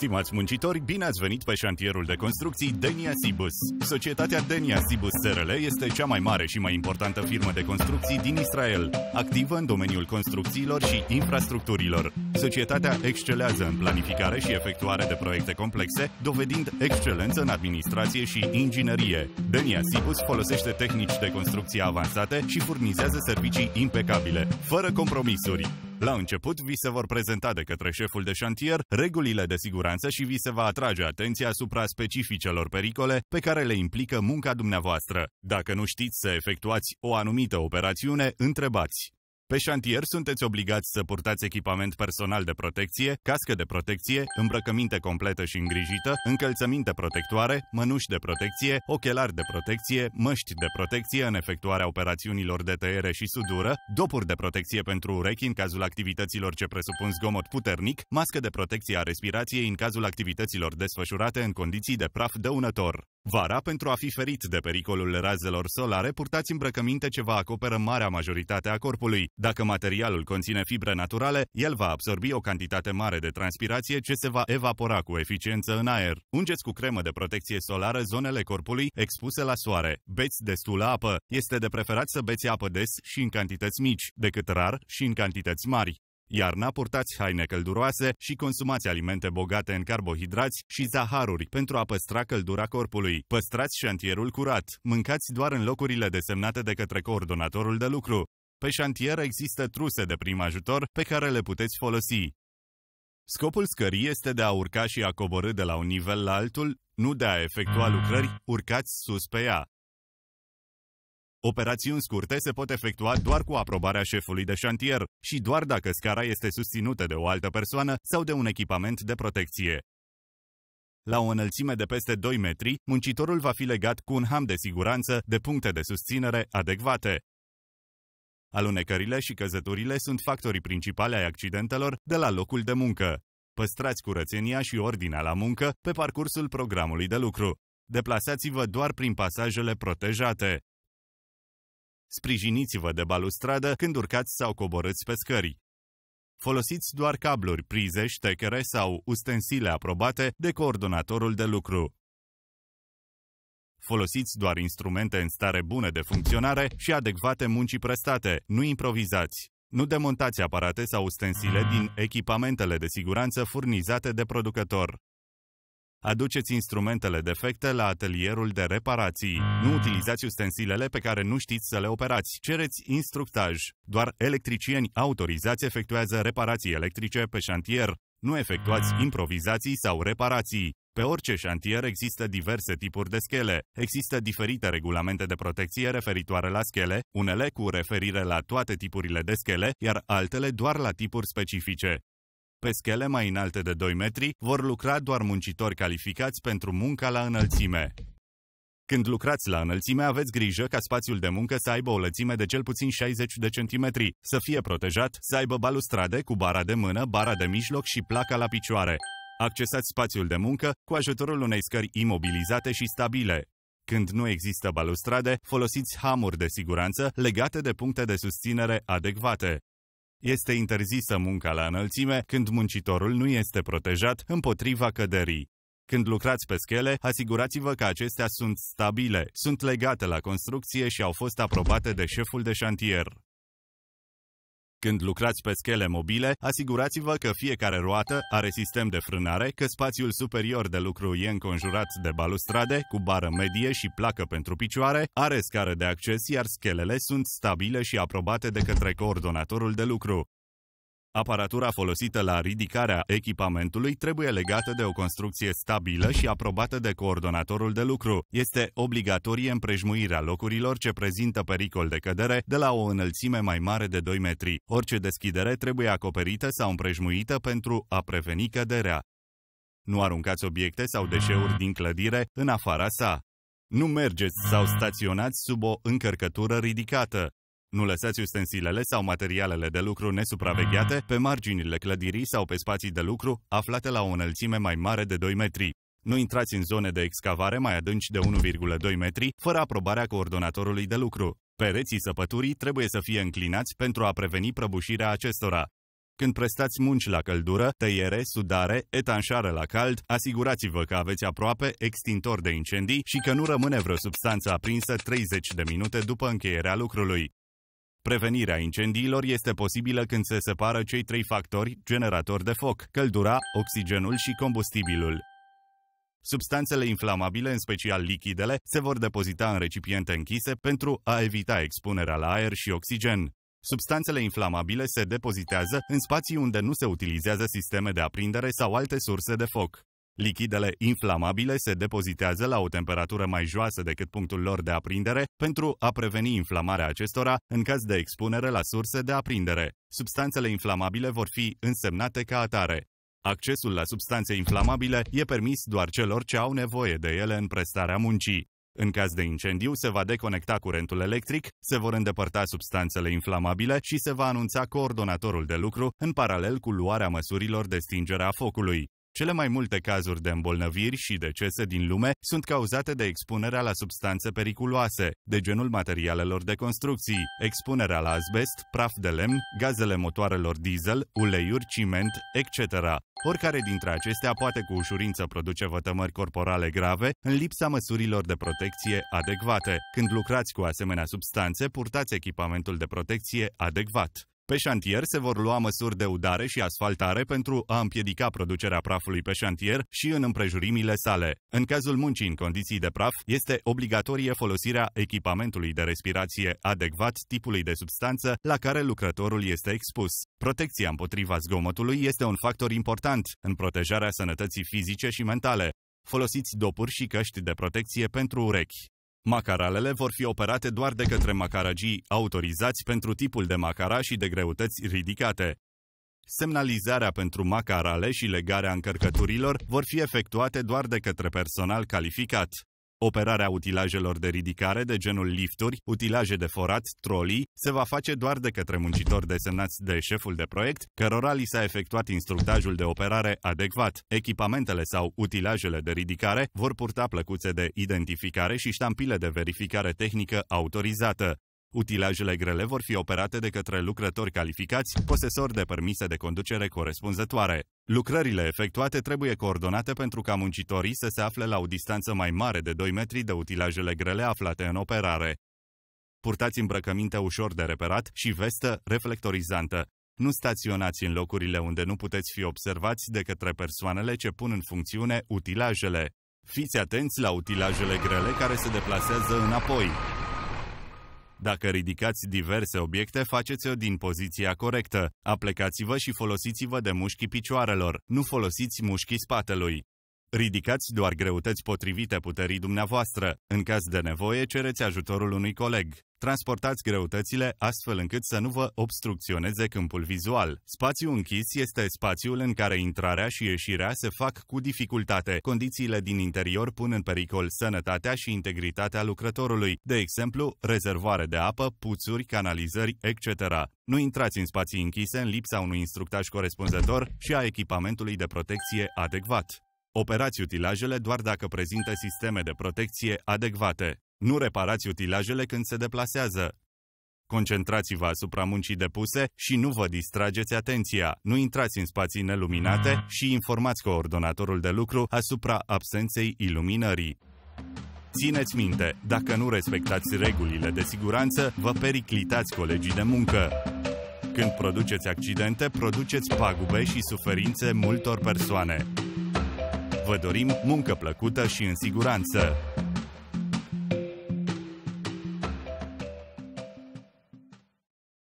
Stimați muncitori, bine ați venit pe șantierul de construcții Denia Sibus. Societatea Denia Sibus SRL este cea mai mare și mai importantă firmă de construcții din Israel, activă în domeniul construcțiilor și infrastructurilor. Societatea excelează în planificare și efectuare de proiecte complexe, dovedind excelență în administrație și inginerie. Denia Sibus folosește tehnici de construcție avansate și furnizează servicii impecabile, fără compromisuri. La început, vi se vor prezenta de către șeful de șantier regulile de siguranță și vi se va atrage atenția asupra specificelor pericole pe care le implică munca dumneavoastră. Dacă nu știți să efectuați o anumită operațiune, întrebați. Pe șantier sunteți obligați să purtați echipament personal de protecție, cască de protecție, îmbrăcăminte completă și îngrijită, încălțăminte protectoare, mănuși de protecție, ochelari de protecție, măști de protecție în efectuarea operațiunilor de tăiere și sudură, dopuri de protecție pentru urechi în cazul activităților ce presupun zgomot puternic, mască de protecție a respirației în cazul activităților desfășurate în condiții de praf dăunător. Vara, pentru a fi ferit de pericolul razelor solare, purtați îmbrăcăminte ce vă acoperă marea majoritate a corpului. Dacă materialul conține fibre naturale, el va absorbi o cantitate mare de transpirație ce se va evapora cu eficiență în aer. Ungeți cu cremă de protecție solară zonele corpului expuse la soare. Beți destulă apă. Este de preferat să beți apă des și în cantități mici, decât rar și în cantități mari. Iarna, purtați haine călduroase și consumați alimente bogate în carbohidrați și zaharuri pentru a păstra căldura corpului. Păstrați șantierul curat. Mâncați doar în locurile desemnate de către coordonatorul de lucru. Pe șantier există truse de prim ajutor pe care le puteți folosi. Scopul scării este de a urca și a coborî de la un nivel la altul, nu de a efectua lucrări, urcați sus pe ea. Operațiuni scurte se pot efectua doar cu aprobarea șefului de șantier și doar dacă scara este susținută de o altă persoană sau de un echipament de protecție. La o înălțime de peste 2 metri, muncitorul va fi legat cu un ham de siguranță de puncte de susținere adecvate. Alunecările și căzăturile sunt factorii principali ai accidentelor de la locul de muncă. Păstrați curățenia și ordinea la muncă pe parcursul programului de lucru. Deplasați-vă doar prin pasajele protejate. Sprijiniți-vă de balustradă când urcați sau coborâți pe scări. Folosiți doar cabluri, prize, ștecere sau ustensile aprobate de coordonatorul de lucru. Folosiți doar instrumente în stare bună de funcționare și adecvate muncii prestate, nu improvizați. Nu demontați aparate sau ustensile din echipamentele de siguranță furnizate de producător. Aduceți instrumentele defecte la atelierul de reparații. Nu utilizați ustensilele pe care nu știți să le operați. Cereți instructaj. Doar electricieni autorizați efectuează reparații electrice pe șantier. Nu efectuați improvizații sau reparații. Pe orice șantier există diverse tipuri de schele. Există diferite regulamente de protecție referitoare la schele, unele cu referire la toate tipurile de schele, iar altele doar la tipuri specifice. Pe schele mai înalte de 2 metri vor lucra doar muncitori calificați pentru munca la înălțime. Când lucrați la înălțime, aveți grijă ca spațiul de muncă să aibă o lățime de cel puțin 60 de centimetri, să fie protejat, să aibă balustrade cu bara de mână, bara de mijloc și placa la picioare. Accesați spațiul de muncă cu ajutorul unei scări imobilizate și stabile. Când nu există balustrade, folosiți hamuri de siguranță legate de puncte de susținere adecvate. Este interzisă munca la înălțime când muncitorul nu este protejat împotriva căderii. Când lucrați pe schele, asigurați-vă că acestea sunt stabile, sunt legate la construcție și au fost aprobate de șeful de șantier. Când lucrați pe schele mobile, asigurați-vă că fiecare roată are sistem de frânare, că spațiul superior de lucru e înconjurat de balustrade, cu bară medie și placă pentru picioare, are scară de acces, iar schelele sunt stabile și aprobate de către coordonatorul de lucru. Aparatura folosită la ridicarea echipamentului trebuie legată de o construcție stabilă și aprobată de coordonatorul de lucru. Este obligatorie împrejmuirea locurilor ce prezintă pericol de cădere de la o înălțime mai mare de 2 metri. Orice deschidere trebuie acoperită sau împrejmuită pentru a preveni căderea. Nu aruncați obiecte sau deșeuri din clădire în afara sa. Nu mergeți sau staționați sub o încărcătură ridicată. Nu lăsați ustensilele sau materialele de lucru nesupravegheate pe marginile clădirii sau pe spații de lucru aflate la o înălțime mai mare de 2 metri. Nu intrați în zone de excavare mai adânci de 1,2 metri fără aprobarea coordonatorului de lucru. Pereții săpăturii trebuie să fie înclinați pentru a preveni prăbușirea acestora. Când prestați munci la căldură, tăiere, sudare, etanșare la cald, asigurați-vă că aveți aproape extintor de incendii și că nu rămâne vreo substanță aprinsă 30 de minute după încheierea lucrului. Prevenirea incendiilor este posibilă când se separă cei 3 factori generatori de foc: căldura, oxigenul și combustibilul. Substanțele inflamabile, în special lichidele, se vor depozita în recipiente închise pentru a evita expunerea la aer și oxigen. Substanțele inflamabile se depozitează în spații unde nu se utilizează sisteme de aprindere sau alte surse de foc. Lichidele inflamabile se depozitează la o temperatură mai joasă decât punctul lor de aprindere pentru a preveni inflamarea acestora în caz de expunere la surse de aprindere. Substanțele inflamabile vor fi însemnate ca atare. Accesul la substanțe inflamabile e permis doar celor ce au nevoie de ele în prestarea muncii. În caz de incendiu, se va deconecta curentul electric, se vor îndepărta substanțele inflamabile și se va anunța coordonatorul de lucru în paralel cu luarea măsurilor de stingere a focului. Cele mai multe cazuri de îmbolnăviri și decese din lume sunt cauzate de expunerea la substanțe periculoase, de genul materialelor de construcții, expunerea la azbest, praf de lemn, gazele motoarelor diesel, uleiuri, ciment, etc. Oricare dintre acestea poate cu ușurință produce vătămări corporale grave în lipsa măsurilor de protecție adecvate. Când lucrați cu asemenea substanțe, purtați echipamentul de protecție adecvat. Pe șantier se vor lua măsuri de udare și asfaltare pentru a împiedica producerea prafului pe șantier și în împrejurimile sale. În cazul muncii în condiții de praf, este obligatorie folosirea echipamentului de respirație adecvat tipului de substanță la care lucrătorul este expus. Protecția împotriva zgomotului este un factor important în protejarea sănătății fizice și mentale. Folosiți dopuri și căști de protecție pentru urechi. Macaralele vor fi operate doar de către macaragii autorizați pentru tipul de macara și de greutăți ridicate. Semnalizarea pentru macarale și legarea încărcăturilor vor fi efectuate doar de către personal calificat. Operarea utilajelor de ridicare de genul lifturi, utilaje de forat, trolii, se va face doar de către muncitori desemnați de șeful de proiect, cărora li s-a efectuat instructajul de operare adecvat. Echipamentele sau utilajele de ridicare vor purta plăcuțe de identificare și ștampile de verificare tehnică autorizată. Utilajele grele vor fi operate de către lucrători calificați, posesori de permise de conducere corespunzătoare. Lucrările efectuate trebuie coordonate pentru ca muncitorii să se afle la o distanță mai mare de 2 metri de utilajele grele aflate în operare. Purtați îmbrăcăminte ușor de reperat și vestă reflectorizantă. Nu staționați în locurile unde nu puteți fi observați de către persoanele ce pun în funcțiune utilajele. Fiți atenți la utilajele grele care se deplasează înapoi. Dacă ridicați diverse obiecte, faceți-o din poziția corectă. Aplecați-vă și folosiți-vă de mușchii picioarelor. Nu folosiți mușchii spatelui. Ridicați doar greutăți potrivite puterii dumneavoastră. În caz de nevoie, cereți ajutorul unui coleg. Transportați greutățile astfel încât să nu vă obstrucționeze câmpul vizual. Spațiul închis este spațiul în care intrarea și ieșirea se fac cu dificultate. Condițiile din interior pun în pericol sănătatea și integritatea lucrătorului, de exemplu, rezervoare de apă, puțuri, canalizări, etc. Nu intrați în spații închise în lipsa unui instructaj corespunzător și a echipamentului de protecție adecvat. Operați utilajele doar dacă prezintă sisteme de protecție adecvate. Nu reparați utilajele când se deplasează. Concentrați-vă asupra muncii depuse și nu vă distrageți atenția. Nu intrați în spații neluminate și informați coordonatorul de lucru asupra absenței iluminării. Țineți minte, dacă nu respectați regulile de siguranță, vă periclitați colegii de muncă. Când produceți accidente, produceți pagube și suferințe multor persoane. Vă dorim muncă plăcută și în siguranță!